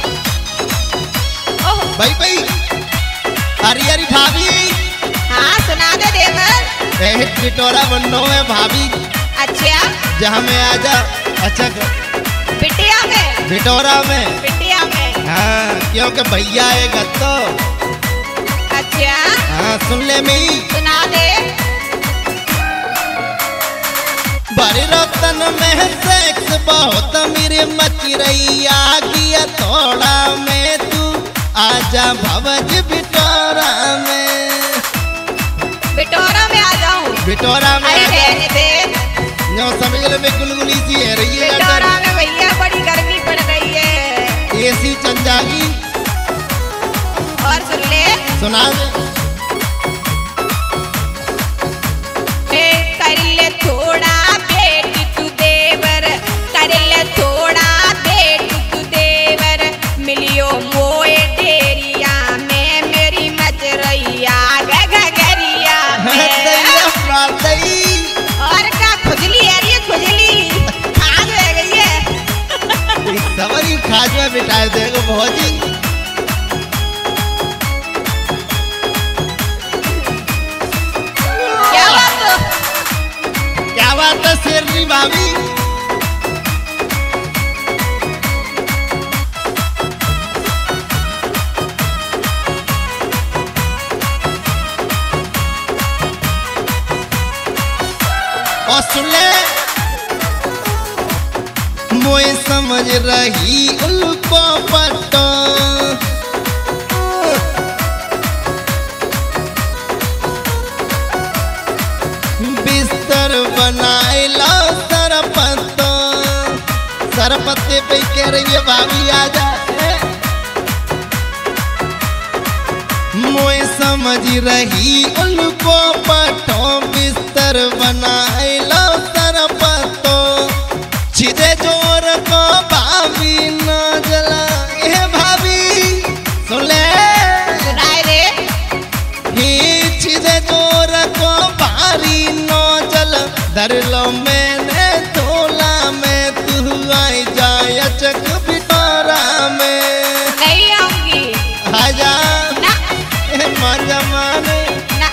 ओहो भाई भाई। अरे अरे भाभी हाँ सुना दे देवर। एक बिटोरा बन्नो है भाभी। अच्छा जहाँ में आजा। अच्छा बिटिया में। बिटोरा में। बिटिया में। हाँ क्योंकि भैया आएगा तो। अच्छा हाँ सुन ले मी। सुना दे। बड़े रतन में सेक्स बहुत मेरे मच रही आगिया थोड़ा में तू आजा भवज बिटोरा में। बिटोरा में आ जाऊं। बिटोरा में अरे आजा। रहने दे। यो समझ लो मैं गुलगुली सी है रही है बिटोरा में भैया बड़ी गर्मी पड़ रही है। एसी चल जाएगी। और सुन ले। सुना दे। ए, कर ले थोड़ा बेटी तू देवर, कर ले थोड़ा बेटी तू देवर, मिलियो मोए डेरिया में मेरी मचरैया गगरिया दैया में। प्रातई। और क्या खुजली है ये खुजली खाज रह गई है। सवरी खाज में बिठाए देगा बहुत ही। क्या बात हो? क्या बात है शेरनी भाभी। मोए समझ रही उल्को पट्टो बिस्तर बनाए लो सरपतो सरपत्ते पे कह रही है भाभी आ जा मोए समझ रही उल्को पट्टो बिस्तर बनाए लो सरपतो छिदे जोर को भाभी न जला ए भाभी सुन ले सुनाए रे ही छिदे जोर को भारी न जल धर लो मैंने तोला में तू आई जाए चक बिटोरा में नहीं आऊंगी आजा ना ए माजा माने ना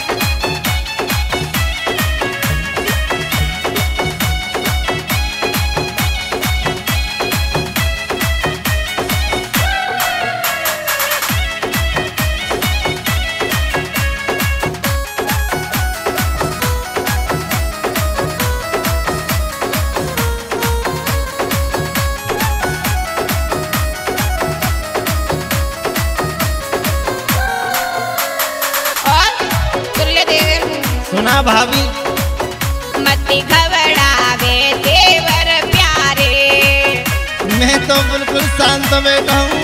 सुना भाभी मती घबरावे देवर प्यारे मैं तो बिल्कुल शांत बैठा हूँ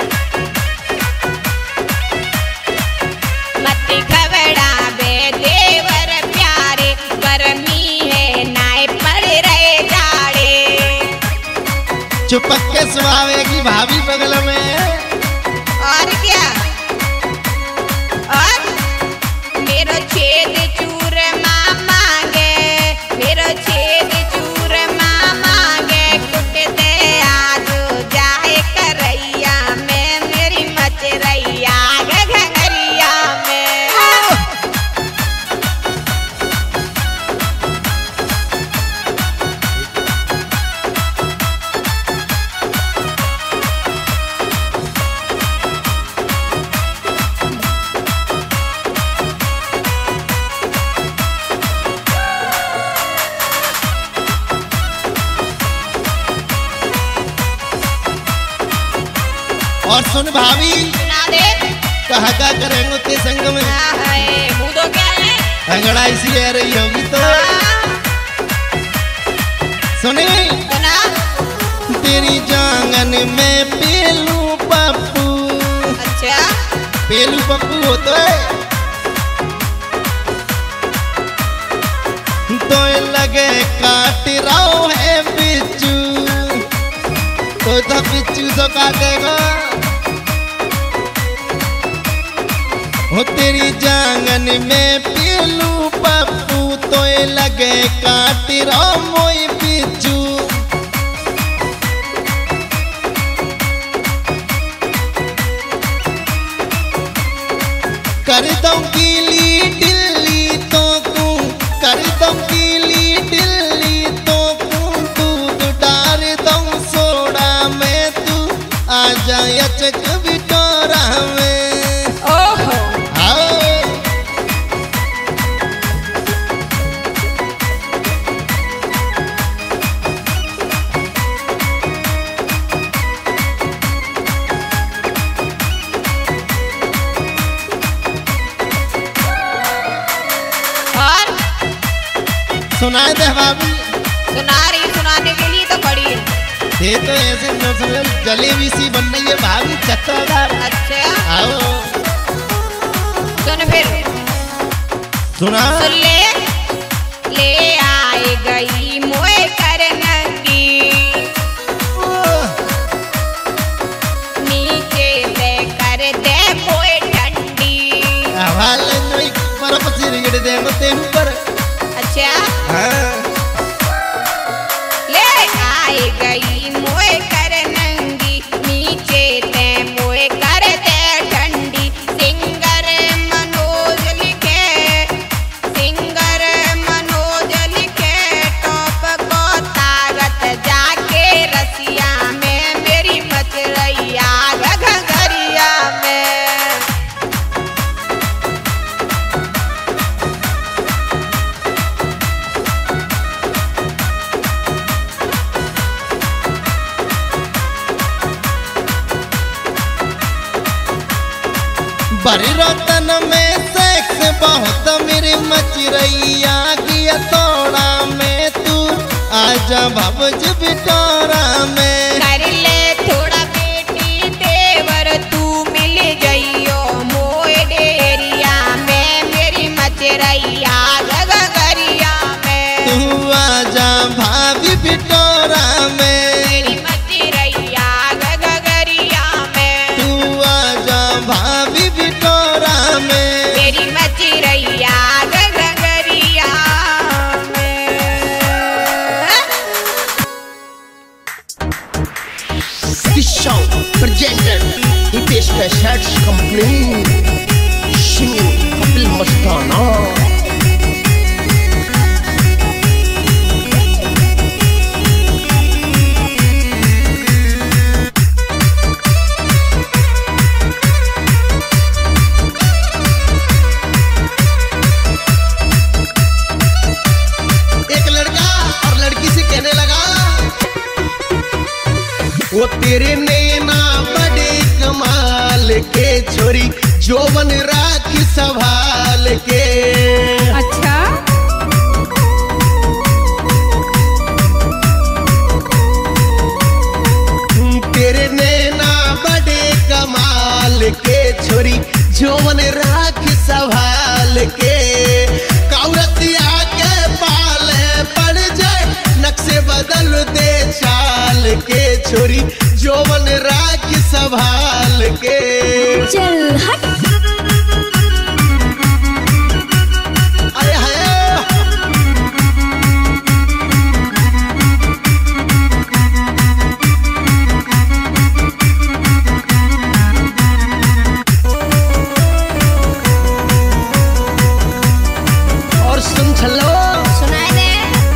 मती घबरावे देवर प्यारे गर्मी है नाय पड़ रहे जाड़े चुपक के सुनावेगी भाभी बगल में और क्या और मेरो छेद चूर मामा गे मेरो छेद चूर मामा गे कुट दे आज जाए करैया में मेरी मच रैया गे घंगरिया में और सुन भाभी सुना दे कहा क्या करेंगे ते संग में हाँ है मुँह तो क्या है अंगड़ा इसी रह रही होगी तो हाँ, सुने सुना तेरी जांगन में पेलू पप्पू अच्छा पेलू पप्पू हो तो है तो लगे काट रहा है बिच्छू तो तो बिच्छू तो काटेगा हो तेरी जांगन में पेलू पप्पू तो लगे काट रहा मोई बिच्छू कर दूं गीली दिल्ली तो तू कर दूं गीली दिल्ली तो तू दूध डाल दूं सोडा में तू आ जाए चक बिटोरा में ओहो आओ और सुनाए दे भाभी सुना रही सुनाने के लिए तो खड़ी है ये तो ऐसे न समझ जलेबी सी बन रही है भाभी चट्टादार अच्छा आओ सुन फिर सुना सुन ले ले आई गई मोए कर नंगी नीचे ले कर दे मोए ठंडी हवाले नहीं पर पसी रिगड़ दे मते ऊपर अच्छा हाँ ले आई गई मोए कर नंगी नीचे ते मोए कर दे ठंडी सिंगर मनोज लिखे सिंगर मनोज लिखे टॉप को बड़ी रतन में सेक्स बहुत मेरी मचरैया की तोड़ा में तू आजा भवज बिटोरा में कर ले थोड़ा बेटी देवर तू मिल जइयो मोए डेरिया में मेरी मचरैया गगरिया में तू आजा भाभी बिटोरा में मेरी मचरैया गगरिया में तू आजा भाभी बिटोरा में मेरी मचरैया गगरिया में। This song presented Hitesh Cassettes Company singing Kapil Mastana. एक लड़का और लड़की से कहने लगा वो तेरे नैना बड़े कमाल के छोरी जोवन राख संभाल के अच्छा तेरे नैना बड़े कमाल के छोरी जोवन राख संभाल के कौरतिया के पाले पड़ जाए नक्शे बदल दे चाल के छोरी जोवन राख संभाल के चल हट अरे हाय और सुन चलो सुनाई दे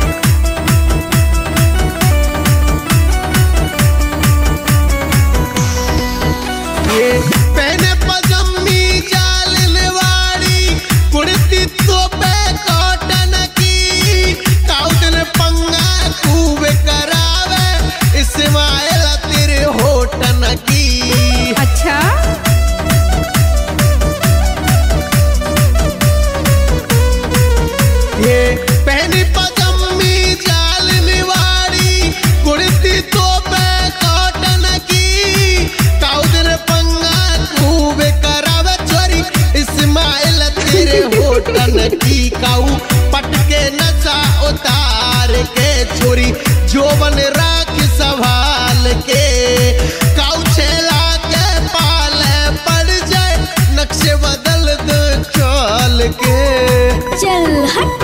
ये पहने पजामी जालिन वाली कुर्ती तो पे कॉटन की काउटन पंगा खूब करावे इस्माइल तेरे होटन की अच्छा ये पहनी पजामी जालिन वाली कुर्ती तो पे कॉटन की काउटन पंगा खूब करावे चोरी इस्माइल तेरे होटन की काऊ पटके नशा उतार के छोरी जोवन राख संभाल के काऊ छेला के पाले पड़ जाए नक्शे बदल दो चाल के चल हट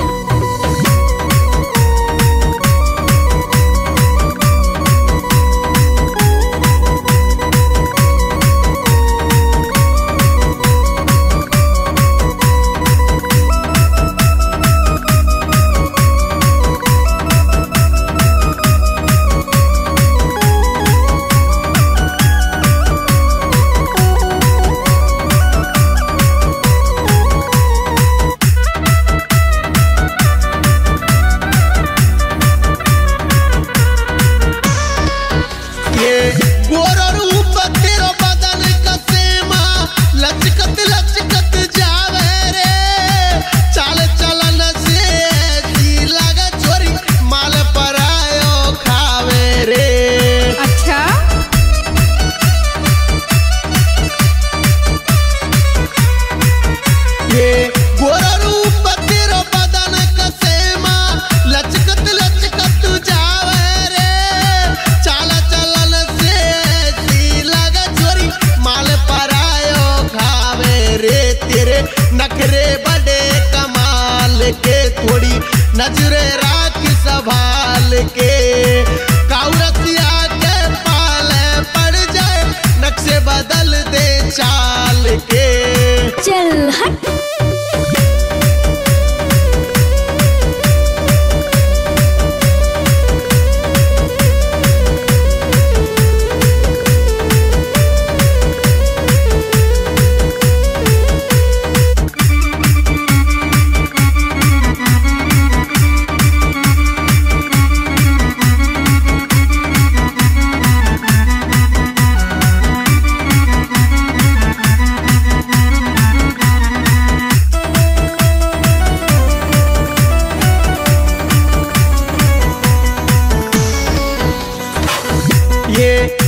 है